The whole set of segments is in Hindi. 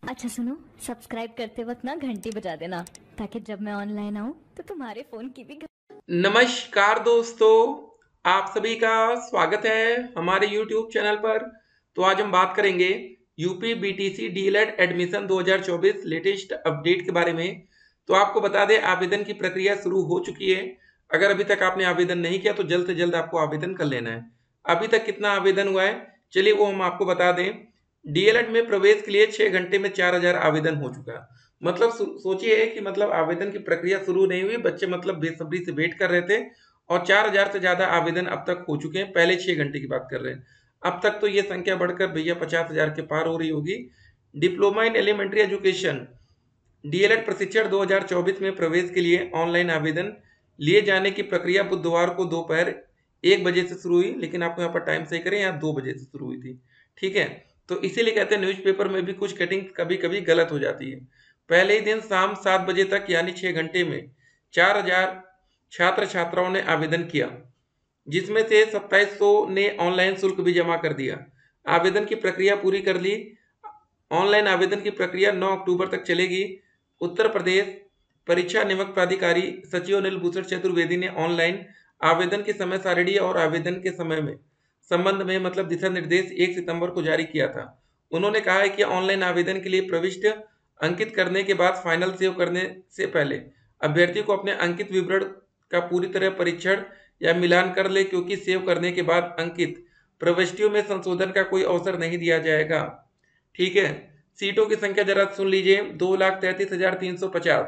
अच्छा सुनो, सब्सक्राइब करते वक्त ना घंटी बजा देना ताकि जब मैं ऑनलाइन आऊँ तो तुम्हारे फोन की भी नमस्कार दोस्तों, आप सभी का स्वागत है हमारे YouTube चैनल पर। तो आज हम बात करेंगे UP BTC DElEd admission 2024 latest update के बारे में। तो आपको बता दें, आवेदन की प्रक्रिया शुरू हो चुकी है। अगर अभी तक आपने आवेदन नहीं किया तो जल्द से जल्द आपको आवेदन कर लेना है। अभी तक कितना आवेदन हुआ है, चलिए वो हम आपको बता दें। डीएलएड में प्रवेश के लिए 6 घंटे में 4000 आवेदन हो चुका है। मतलब सोचिए कि मतलब आवेदन की प्रक्रिया शुरू नहीं हुई, बच्चे मतलब बेसब्री से वेट कर रहे थे और 4000 से ज्यादा आवेदन अब तक हो चुके हैं। पहले 6 घंटे की बात कर रहे हैं, अब तक तो ये संख्या बढ़कर भैया 50,000 के पार हो रही होगी। Diploma in elementary education DElEd प्रशिक्षण 2024 में प्रवेश के लिए ऑनलाइन आवेदन लिए जाने की प्रक्रिया बुधवार को दोपहर 1 बजे से शुरू हुई। लेकिन आपको यहाँ पर टाइम सही करें, यहाँ 2 बजे से शुरू हुई थी। ठीक है, तो इसीलिए कहते हैं न्यूज़पेपर में भी कुछ कटिंग कभी कभी गलत हो जाती है। पहले ही दिन शाम 7 बजे तक यानी 6 घंटे में 4000 छात्र छात्राओं ने आवेदन किया, जिसमें से 2700 ने ऑनलाइन शुल्क भी जमा कर दिया। आवेदन की प्रक्रिया पूरी कर ली। ऑनलाइन आवेदन की प्रक्रिया 9 अक्टूबर तक चलेगी। उत्तर प्रदेश परीक्षा नियामक प्राधिकारी सचिव अनिल भूषण चतुर्वेदी ने ऑनलाइन आवेदन की समय सारिणी और आवेदन के समय में संबंध में मतलब दिशा निर्देश 1 सितंबर को जारी किया था। उन्होंने कहा है कि ऑनलाइन आवेदन के लिए प्रविष्टि अंकित करने के बाद फाइनल सेव करने से पहले अभ्यर्थी को अपने अंकित विवरण का पूरी तरह परीक्षण या मिलान कर ले, क्योंकि सेव करने के बाद अंकित प्रविष्टियों में संशोधन का कोई अवसर नहीं दिया जाएगा। ठीक है, सीटों की संख्या जरा सुन लीजिए। 2,33,350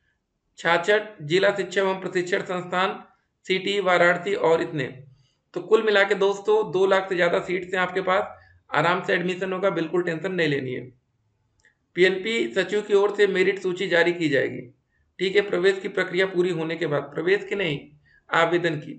66 जिला शिक्षा एवं प्रशिक्षण संस्थान सिटी वाराणसी और इतने। तो कुल मिला के दोस्तों 2 लाख से ज्यादा सीट्स हैं आपके पास। आराम से एडमिशन होगा, बिल्कुल टेंशन नहीं लेनी है। पीएनपी सचिव की ओर से मेरिट सूची जारी की जाएगी। ठीक है, प्रवेश की प्रक्रिया पूरी होने के बाद, प्रवेश की नहीं, आवेदन की।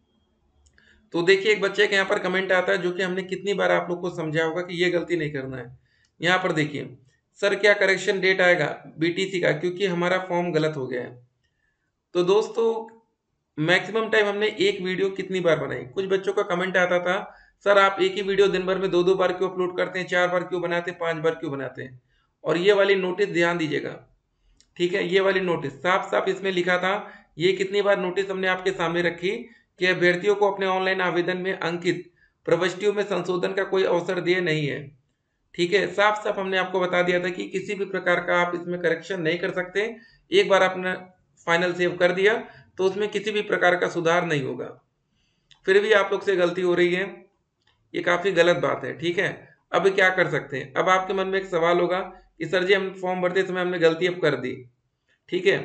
तो देखिए, एक बच्चे के यहाँ पर कमेंट आता है जो कि हमने कितनी बार आप लोग को समझाया होगा कि ये गलती नहीं करना है। यहाँ पर देखिए, सर क्या करेक्शन डेट आएगा बीटीसी का, क्योंकि हमारा फॉर्म गलत हो गया है। तो दोस्तों मैक्सिमम टाइम हमने एक वीडियो कितनी बार बनाई। कुछ बच्चों का कमेंट आता था, सर आप एक ही वीडियो दिन भर में 2-2 बार क्यों अपलोड करते हैं, 4 बार क्यों बनाते हैं, 5 बार क्यों बनाते हैं। और ये वाली नोटिस ध्यान दीजिएगा। ठीक है, ये वाली नोटिस साफ साफ इसमें लिखा था। ये कितनी बार नोटिस हमने आपके सामने रखी कि अभ्यर्थियों को अपने ऑनलाइन आवेदन में अंकित प्रविष्टियों में संशोधन का कोई अवसर दिए नहीं है। ठीक है, साफ साफ हमने आपको बता दिया था कि किसी भी प्रकार का आप इसमें करेक्शन नहीं कर सकते। एक बार आपने फाइनल सेव कर दिया तो उसमें किसी भी प्रकार का सुधार नहीं होगा। फिर भी आप लोग से गलती हो रही है, ये काफी गलत बात है। ठीक है, अब क्या कर सकते हैं। अब आपके मन में एक सवाल होगा कि सर जी हम फॉर्म भरते समय हमने गलती अब कर दी। ठीक है,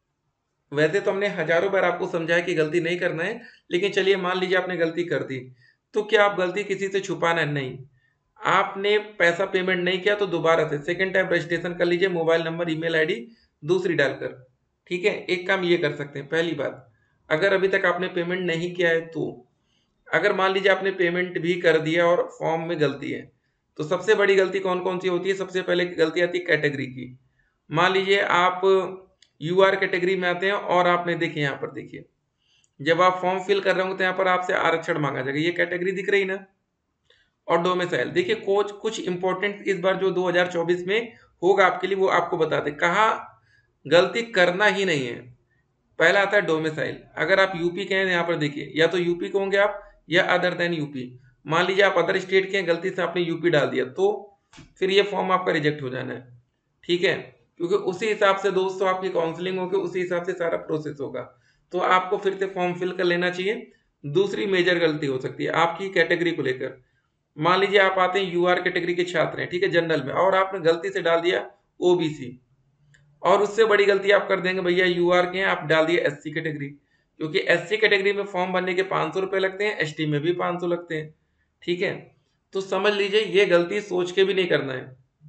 वैसे तो हमने हजारों बार आपको समझाया कि गलती नहीं करना है, लेकिन चलिए मान लीजिए आपने गलती कर दी, तो क्या आप गलती किसी से छुपाना है? नहीं। आपने पैसा पेमेंट नहीं किया तो दोबारा से सेकंड टाइम रजिस्ट्रेशन कर लीजिए, मोबाइल नंबर ईमेल आईडी दूसरी डालकर। ठीक है, एक काम ये कर सकते हैं। पहली बात, अगर अभी तक आपने पेमेंट नहीं किया है तो अगर मान लीजिए आपने पेमेंट भी कर दिया और फॉर्म में गलती है, तो सबसे बड़ी गलती कौन कौन सी होती है? सबसे पहले गलती आती है कैटेगरी की। मान लीजिए आप यूआर कैटेगरी में आते हैं और आपने देखिए, यहाँ पर देखिए, जब आप फॉर्म फिल कर रहे होंगे तो यहाँ पर आपसे आरक्षण मांगा जाएगा, ये कैटेगरी दिख रही ना। और डोमिसाइल देखिए, कोच कुछ इंपॉर्टेंट इस बार जो 2024 में होगा आपके लिए वो आपको बता दे, कहा गलती करना ही नहीं है। पहला आता है डोमिसाइल। अगर आप यूपी के हैं, यहाँ पर देखिए, या तो यूपी के होंगे आप या अदर देन यूपी। मान लीजिए आप अदर स्टेट के हैं, गलती से आपने यूपी डाल दिया, तो फिर ये फॉर्म आपका रिजेक्ट हो जाना है। ठीक है, क्योंकि उसी हिसाब से दोस्तों आपकी काउंसलिंग होगी, उसी हिसाब से सारा प्रोसेस होगा। तो आपको फिर से फॉर्म फिल कर लेना चाहिए। दूसरी मेजर गलती हो सकती है आपकी कैटेगरी को लेकर। मान लीजिए आप आते हैं यूआर कैटेगरी के छात्र हैं, ठीक है, जनरल में, और आपने गलती से डाल दिया ओबीसी। और उससे बड़ी गलती आप कर देंगे, भैया यूआर के हैं, आप डाल दिए एससी कैटेगरी, क्योंकि एससी कैटेगरी में फॉर्म भरने के 500 रुपए लगते हैं, एसटी में भी 500 लगते हैं। ठीक है, तो समझ लीजिए ये गलती सोच के भी नहीं करना है।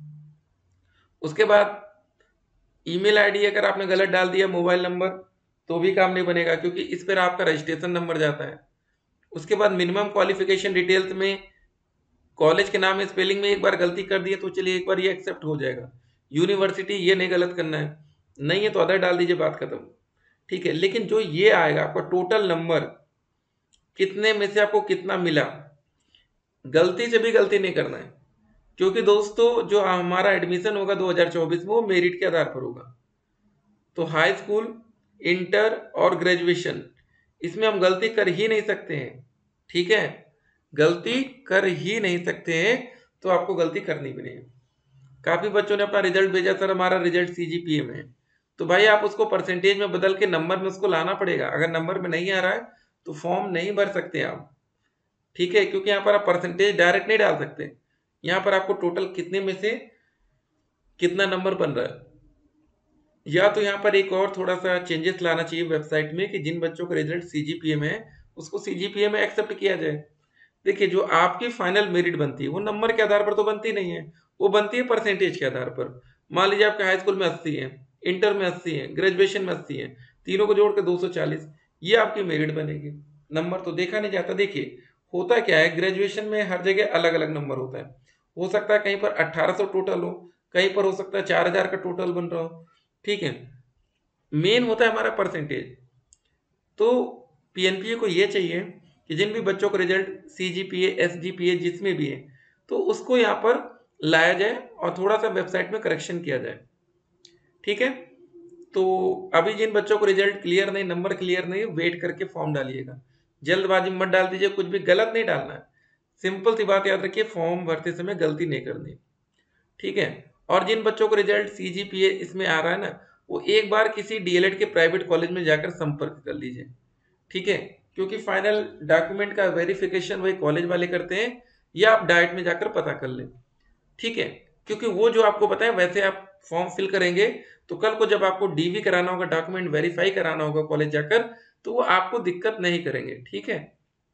उसके बाद ईमेल आईडी अगर आपने गलत डाल दिया, मोबाइल नंबर, तो भी काम नहीं बनेगा, क्योंकि इस पर आपका रजिस्ट्रेशन नंबर जाता है। उसके बाद मिनिमम क्वालिफिकेशन डिटेल्स में कॉलेज के नाम में स्पेलिंग में एक बार गलती कर दी है तो चलिए एक बार ये एक्सेप्ट हो जाएगा। यूनिवर्सिटी ये नहीं गलत करना है, नहीं है तो अदर डाल दीजिए, बात खत्म। ठीक है, लेकिन जो ये आएगा आपका टोटल नंबर, कितने में से आपको कितना मिला, गलती से भी गलती नहीं करना है। क्योंकि दोस्तों जो हमारा एडमिशन होगा 2024 में वो मेरिट के आधार पर होगा। तो हाई स्कूल, इंटर और ग्रेजुएशन, इसमें हम गलती कर ही नहीं सकते हैं। ठीक है, गलती कर ही नहीं सकते हैं, तो आपको गलती करनी भी नहीं है। काफी बच्चों ने अपना रिजल्ट भेजा, सर हमारा रिजल्ट सीजीपीए में है, तो भाई आप उसको परसेंटेज में बदल के नंबर में उसको लाना पड़ेगा। अगर नंबर में नहीं आ रहा है तो फॉर्म नहीं भर सकते आप। ठीक है, क्योंकि यहाँ पर आप परसेंटेज डायरेक्ट नहीं डाल सकते। यहाँ पर आपको टोटल कितने में से कितना नंबर बन रहा है, या तो यहाँ पर एक और थोड़ा सा चेंजेस लाना चाहिए वेबसाइट में कि जिन बच्चों का रिजल्ट सीजीपीए में है उसको सीजीपीए में एक्सेप्ट किया जाए। देखिए, जो आपकी फाइनल मेरिट बनती है वो नंबर के आधार पर तो बनती नहीं है, वो बनती है परसेंटेज के आधार पर। मान लीजिए आपके हाई स्कूल में 80 है, इंटर में 80 है, ग्रेजुएशन में 80 है, तीनों को जोड़ के 240, ये आपकी मेरिट बनेगी। नंबर तो देखा नहीं जाता। देखिए, होता क्या है, ग्रेजुएशन में हर जगह अलग अलग नंबर होता है। हो सकता है कहीं पर 1800 टोटल हो, कहीं पर हो सकता है 4000 का टोटल बन रहा हो। ठीक है, मेन होता है हमारा परसेंटेज। तो पीएनपीए को ये चाहिए कि जिन भी बच्चों का रिजल्ट सीजीपीए, एसजीपीए जिसमें भी है, तो उसको यहाँ पर लाया जाए और थोड़ा सा वेबसाइट में करेक्शन किया जाए। ठीक है, तो अभी जिन बच्चों को रिजल्ट क्लियर नहीं, नंबर क्लियर नहीं, वेट करके फॉर्म डालिएगा। जल्दबाजी मत डाल दीजिए, कुछ भी गलत नहीं डालना है। सिंपल सी बात याद रखिए, फॉर्म भरते समय गलती नहीं करनी। ठीक है, और जिन बच्चों को रिजल्ट सीजीपीए इसमें आ रहा है ना, वो एक बार किसी डीएलएड के प्राइवेट कॉलेज में जाकर संपर्क कर लीजिए। ठीक है, क्योंकि फाइनल डॉक्यूमेंट का वेरिफिकेशन वही कॉलेज वाले करते हैं, या आप डायरेक्ट में जाकर पता कर लें। ठीक है, क्योंकि वो जो आपको बताए वैसे आप फॉर्म फिल करेंगे, तो कल को जब आपको डीवी कराना होगा, डॉक्यूमेंट वेरीफाई कराना होगा कॉलेज जाकर, तो वो आपको दिक्कत नहीं करेंगे। ठीक है,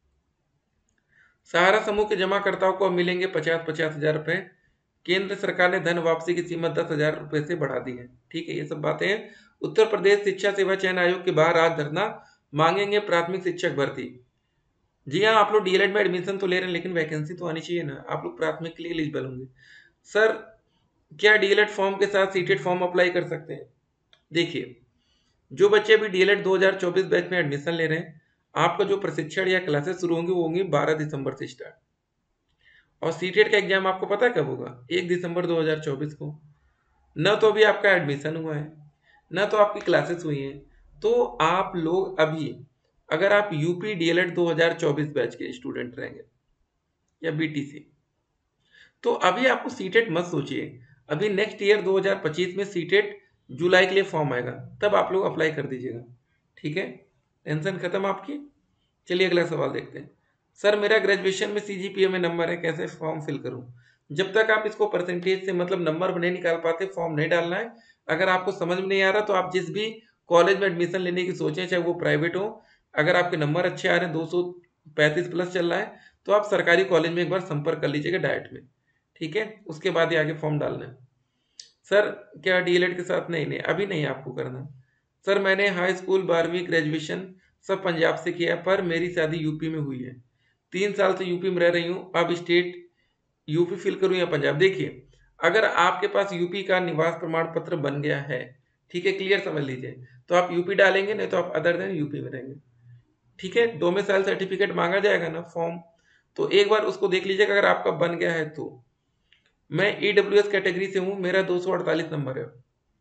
सहारा समूह के जमाकर्ताओं को अब मिलेंगे 50-50 हजार रुपए। केंद्र सरकार ने धन वापसी की सीमा 10 हजार रुपए से बढ़ा दी है। ठीक है, ये सब बातें हैं। उत्तर प्रदेश शिक्षा सेवा चयन आयोग के बाहर आज धरना, मांगेंगे प्राथमिक शिक्षक भर्ती। जी हाँ, आप लोग डीएलएड में एडमिशन तो ले रहे हैं, लेकिन वैकेंसी तो आनी चाहिए ना। आप लोग प्राथमिक के लिए एलिजिबल होंगे। सर, क्या डीएलएड फॉर्म के साथ सीटेड फॉर्म अप्लाई कर सकते हैं? देखिए, जो बच्चे अभी डीएलएड 2024 बैच में एडमिशन ले रहे हैं, आपका जो प्रशिक्षण या क्लासेस शुरू होंगी वो होंगी 12 दिसंबर से स्टार्ट। और सीटेट का एग्जाम आपको पता है कब होगा? 1 दिसंबर 2024 को। न तो अभी आपका एडमिशन हुआ है, न तो आपकी क्लासेस हुई हैं। तो आप लोग अभी, अगर आप यूपी डीएलएड 2024 बैच के स्टूडेंट रहेंगे या बीटीसी, तो अभी आपको सीटेट मत सोचिए। अभी नेक्स्ट ईयर 2025 में सीटेट जुलाई के लिए फॉर्म आएगा, तब आप लोग अप्लाई कर दीजिएगा। ठीक है, टेंशन खत्म आपकी। चलिए अगला सवाल देखते हैं। सर, मेरा ग्रेजुएशन में सीजीपीए में नंबर है, कैसे फॉर्म फिल करूं? जब तक आप इसको परसेंटेज से मतलब नंबर नहीं निकाल पाते, फॉर्म नहीं डालना है। अगर आपको समझ में नहीं आ रहा तो आप जिस भी कॉलेज में एडमिशन लेने की सोचें, चाहे वो प्राइवेट हो, अगर आपके नंबर अच्छे आ रहे हैं, 235 प्लस चल रहा है, तो आप सरकारी कॉलेज में एक बार संपर्क कर लीजिएगा डायरेक्ट में। ठीक है, उसके बाद ही आगे फॉर्म डालना है। सर, क्या डीएलएड के साथ? नहीं नहीं, अभी नहीं आपको करना। सर, मैंने हाई स्कूल, 12वीं, ग्रेजुएशन सब पंजाब से किया, पर मेरी शादी यूपी में हुई है। 3 साल से यूपी में रह रही हूँ। अब स्टेट यूपी फिल करूँ या पंजाब? देखिए, अगर आपके पास यूपी का निवास प्रमाण पत्र बन गया है, ठीक है, क्लियर समझ लीजिए, तो आप यूपी डालेंगे, नहीं तो आप अदर देन यूपी में रहेंगे। ठीक है, डोमिसाइल सर्टिफिकेट मांगा जाएगा ना फॉर्म, तो एक बार उसको देख लीजिएगा। अगर आपका बन गया है तो, मैं ईडब्ल्यूएस कैटेगरी से हूँ, मेरा 248 नंबर है।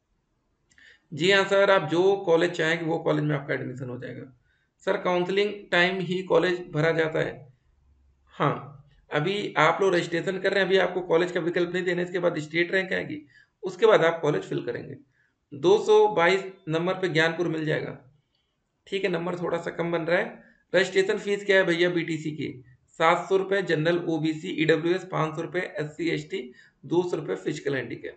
जी हाँ सर, आप जो कॉलेज चाहेंगे वो कॉलेज में आपका एडमिशन हो जाएगा। सर, काउंसलिंग टाइम ही कॉलेज भरा जाता है? हाँ, अभी आप लोग रजिस्ट्रेशन कर रहे हैं, अभी आपको कॉलेज का विकल्प नहीं देने, इसके बाद स्टेट रैंक आएगी, उसके बाद आप कॉलेज फिल करेंगे। 222 नंबर पे ज्ञानपुर मिल जाएगा। ठीक है, नंबर थोड़ा सा कम बन रहा है। रजिस्ट्रेशन फीस क्या है भैया बीटीसी की? 700 रुपये जनरल, ओबीसी, ईडब्ल्यूएस 500 रुपये, SC ST 200 रुपये, फिजिकल हैंडीकैप।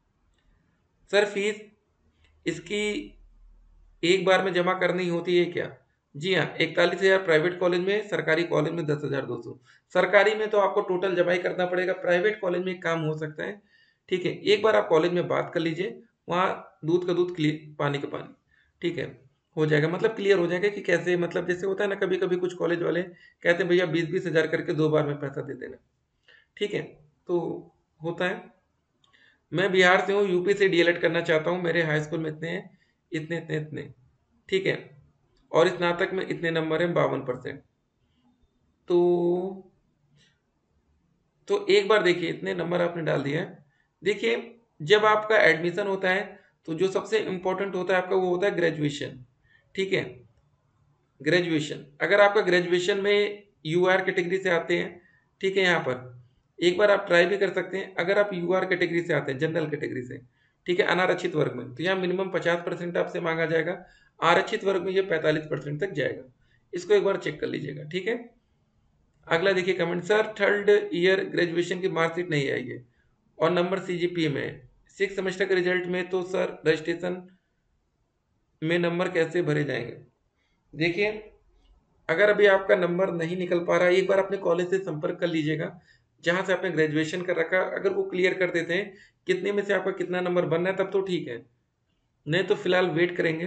सर, फीस इसकी एक बार में जमा करनी होती है क्या? जी हाँ, 41,000 प्राइवेट कॉलेज में, सरकारी कॉलेज में 10,200। सरकारी में तो आपको टोटल जमा ही करना पड़ेगा, प्राइवेट कॉलेज में एक काम हो सकता है। ठीक है, एक बार आप कॉलेज में बात कर लीजिए, वहाँ दूध का दूध, पानी का पानी। ठीक है, हो जाएगा, मतलब क्लियर हो जाएगा कि कैसे, मतलब जैसे होता है ना, कभी कभी कुछ कॉलेज वाले कहते हैं भैया 20-20 हजार करके 2 बार में पैसा दे देना। ठीक है, तो होता है। मैं बिहार से हूँ, यूपी से डीएलएड करना चाहता हूँ, मेरे हाई स्कूल में इतने हैं, इतने इतने इतने। ठीक है, और स्नातक में इतने नंबर हैं, 52%। तो तो एक बार देखिए इतने नंबर आपने डाल दिया है। देखिए जब आपका एडमिशन होता है तो जो सबसे इम्पोर्टेंट होता है आपका वो होता है ग्रेजुएशन। ठीक है, ग्रेजुएशन अगर आपका ग्रेजुएशन में यूआर कैटेगरी से आते हैं, ठीक है, यहाँ पर एक बार आप ट्राई भी कर सकते हैं। अगर आप यूआर कैटेगरी से आते हैं, जनरल कैटेगरी से, ठीक है, अनारक्षित वर्ग में, तो यहाँ मिनिमम 50% आपसे मांगा जाएगा। आरक्षित वर्ग में ये 45% तक जाएगा। इसको एक बार चेक कर लीजिएगा। ठीक है, अगला देखिए comment, sir third year graduation की मार्कशीट नहीं आई है और नंबर सीजीपीए में है, 6 सेमेस्टर के रिजल्ट में, तो सर रजिस्ट्रेशन में नंबर कैसे भरे जाएंगे? देखिए अगर अभी आपका नंबर नहीं निकल पा रहा है, एक बार अपने कॉलेज से संपर्क कर लीजिएगा जहां से आपने ग्रेजुएशन कर रखा। अगर वो क्लियर कर देते हैं कितने में से आपका कितना नंबर बनना है तब तो ठीक है, नहीं तो फिलहाल वेट करेंगे।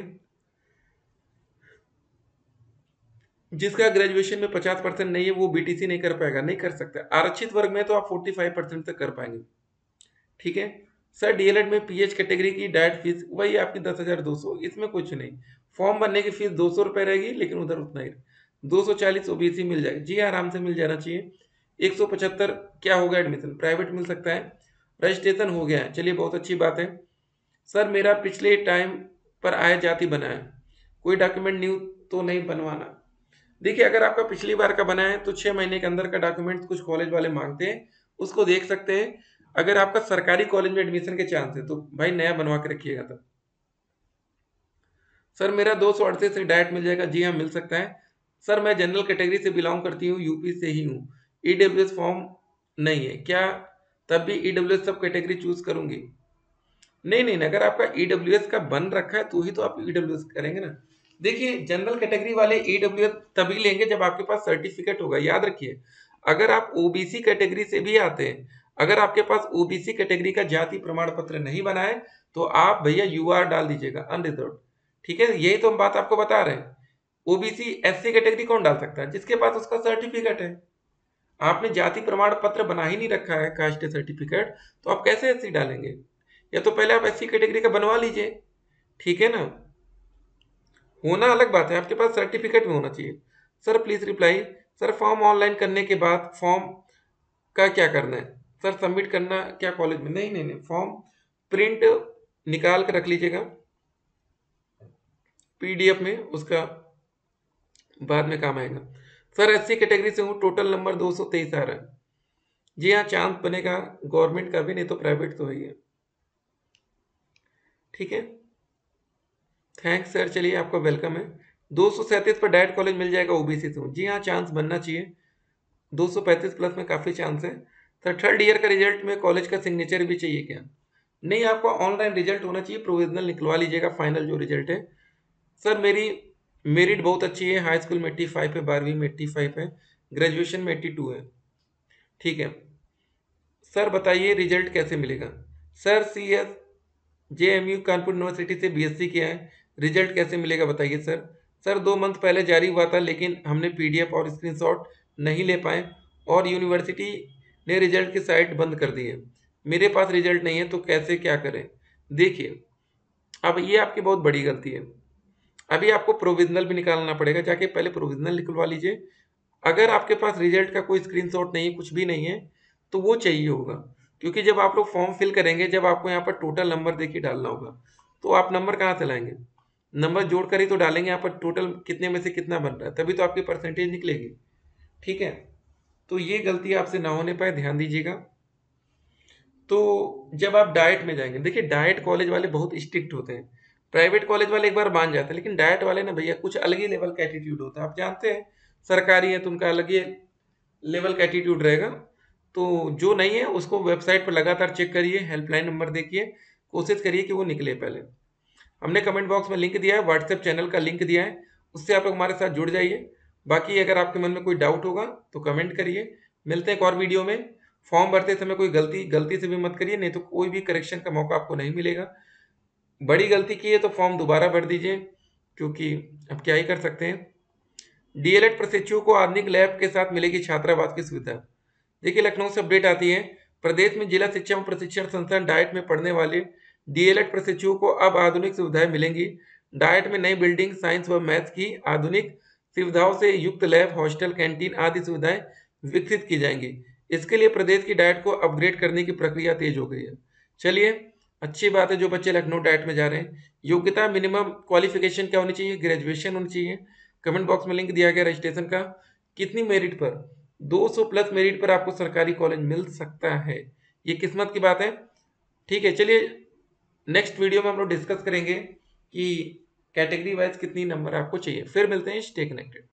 जिसका ग्रेजुएशन में 50% नहीं है वो बीटीसी नहीं कर पाएगा, नहीं कर सकता। आरक्षित वर्ग में तो आप 45% तक कर पाएंगे। ठीक है सर, डीएलएड में पीएच कैटेगरी की डाइट फीस वही आपकी 10,200, इसमें कुछ नहीं। फॉर्म भरने की फीस 200 रुपये रहेगी, लेकिन उधर उतना ही 240 ओबीसी मिल जाएगा जी, आराम से मिल जाना चाहिए। 175 क्या होगा, एडमिशन प्राइवेट मिल सकता है। रजिस्ट्रेशन हो गया है, चलिए बहुत अच्छी बात है। सर मेरा पिछले टाइम पर आय जाति बना है, कोई डॉक्यूमेंट न्यू तो नहीं बनवाना? देखिए अगर आपका पिछली बार का बना है तो 6 महीने के अंदर का डॉक्यूमेंट कुछ कॉलेज वाले मांगते हैं, उसको देख सकते हैं। अगर आपका सरकारी कॉलेज में एडमिशन के चांस है तो भाई नया बनवा के रखिएगा तब। सर मेरा 238 से डायरेक्ट मिल जाएगा, जी हाँ मिल सकता है। सर मैं जनरल कैटेगरी से बिलोंग करती हूँ, यूपी से ही हूँ, ईडब्ल्यूएस फॉर्म नहीं है क्या, तब भी ईडब्ल्यूएस सब कैटेगरी चूज करूंगी? नहीं नहीं, अगर आपका ईडब्ल्यूएस का बन रखा है तो ही तो आप ईडब्ल्यूएस करेंगे ना। देखिए जनरल कैटेगरी वाले ईडब्ल्यूएस तभी लेंगे जब आपके पास सर्टिफिकेट होगा, याद रखिए। अगर आप ओबीसी कैटेगरी से भी आते हैं, अगर आपके पास ओबीसी कैटेगरी का जाति प्रमाण पत्र नहीं बना है तो आप भैया यूआर डाल दीजिएगा, अनरिजर्व। ठीक है, यही तो हम बात आपको बता रहे हैं। ओबीसी एससी कैटेगरी कौन डाल सकता है? जिसके पास उसका सर्टिफिकेट है। आपने जाति प्रमाण पत्र बना ही नहीं रखा है, कास्ट सर्टिफिकेट, तो आप कैसे एससी डालेंगे? या तो पहले आप एससी कैटेगरी का बनवा लीजिए, ठीक है ना। होना अलग बात है, आपके पास सर्टिफिकेट में होना चाहिए। Sir please reply, sir form online करने के बाद फॉर्म का क्या करना है? सर सबमिट करना क्या कॉलेज में? नहीं नहीं नहीं, फॉर्म प्रिंट निकाल कर रख लीजिएगा पीडीएफ में, उसका बाद में काम आएगा। सर एससी कैटेगरी से हूँ, टोटल नंबर 223 आ रहा है। जी हाँ, चांस बनेगा, गवर्नमेंट का भी नहीं तो प्राइवेट तो है। ठीक है, थैंक्स सर, चलिए आपका वेलकम है। 237 पर डायरेक्ट कॉलेज मिल जाएगा ओबीसी से। जी हाँ, चांस बनना चाहिए, 235 प्लस में काफ़ी चांस है। सर थर्ड ईयर का रिजल्ट में कॉलेज का सिग्नेचर भी चाहिए क्या? नहीं, आपका ऑनलाइन रिजल्ट होना चाहिए, प्रोविजनल निकलवा लीजिएगा, फाइनल जो रिजल्ट है। सर मेरी मेरिट बहुत अच्छी है, हाई स्कूल में 85 है, 12वीं में 85 है, ग्रेजुएशन में 82 है। ठीक है सर, बताइए रिजल्ट कैसे मिलेगा? Sir C S JMU Kanpur university से बीएससी किया है, रिजल्ट कैसे मिलेगा बताइए सर? सर 2 मंथ पहले जारी हुआ था, लेकिन हमने पीडीएफ और स्क्रीनशॉट नहीं ले पाए और यूनिवर्सिटी ने रिजल्ट की साइट बंद कर दी है। मेरे पास रिजल्ट नहीं है तो कैसे क्या करें? देखिए अब ये आपकी बहुत बड़ी गलती है। अभी आपको प्रोविजनल भी निकालना पड़ेगा, जाके पहले प्रोविजनल निकलवा लीजिए। अगर आपके पास रिजल्ट का कोई स्क्रीनशॉट नहीं है, कुछ भी नहीं है, तो वो चाहिए होगा। क्योंकि जब आप लोग फॉर्म फिल करेंगे, जब आपको यहाँ पर टोटल नंबर देखिए डालना होगा, तो आप नंबर कहाँ से लाएंगे? नंबर जोड़ कर ही तो डालेंगे यहाँ पर, टोटल कितने में से कितना बन रहा है, तभी तो आपकी परसेंटेज निकलेगी। ठीक है, तो ये गलती आपसे ना होने पाए, ध्यान दीजिएगा। तो जब आप डाइट में जाएंगे, देखिए डाइट कॉलेज वाले बहुत स्ट्रिक्ट होते हैं। प्राइवेट कॉलेज वाले एक बार मान जाते हैं, लेकिन डाइट वाले ना भैया कुछ अलग ही लेवल का एटीट्यूड होता है, आप जानते हैं। सरकारी है तो उनका अलग ही लेवल का एटीट्यूड रहेगा। तो जो नहीं है उसको वेबसाइट पर लगातार चेक करिए, हेल्पलाइन नंबर देखिए, कोशिश करिए कि वो निकले पहले। हमने कमेंट बॉक्स में लिंक दिया है, व्हाट्सएप चैनल का लिंक दिया है, उससे आप लोग हमारे साथ जुड़ जाइए। बाकी अगर आपके मन में कोई डाउट होगा तो कमेंट करिए। मिलते हैं एक और वीडियो में। फॉर्म भरते समय कोई गलती से भी मत करिए, नहीं तो कोई भी करेक्शन का मौका आपको नहीं मिलेगा। बड़ी गलती की है तो फॉर्म दोबारा भर दीजिए, क्योंकि अब क्या ही कर सकते हैं। डीएलएड प्रशिक्षुओं को आधुनिक लैब के साथ मिलेगी छात्रावास की सुविधा। देखिए लखनऊ से अपडेट आती है, प्रदेश में जिला शिक्षा एवं प्रशिक्षण संस्थान डाइट में पढ़ने वाले डीएलएड प्रशिक्षुओं को अब आधुनिक सुविधाएं मिलेंगी। डाइट में नई बिल्डिंग, साइंस व मैथ्स की आधुनिक सुविधाओं से युक्त लैब, हॉस्टल, कैंटीन आदि सुविधाएं विकसित की जाएंगी। इसके लिए प्रदेश की डाइट को अपग्रेड करने की प्रक्रिया तेज हो गई है। चलिए, अच्छी बात है जो बच्चे लखनऊ डाइट में जा रहे हैं। योग्यता मिनिमम क्वालिफिकेशन क्या होनी चाहिए? ग्रेजुएशन होनी चाहिए। कमेंट बॉक्स में लिंक दिया गया रजिस्ट्रेशन का। कितनी मेरिट पर? 200 प्लस मेरिट पर आपको सरकारी कॉलेज मिल सकता है। ये किस्मत की बात है। ठीक है, चलिए नेक्स्ट वीडियो में हम लोग डिस्कस करेंगे कि कैटेगरी वाइज कितनी नंबर आपको चाहिए। फिर मिलते हैं, स्टे कनेक्टेड।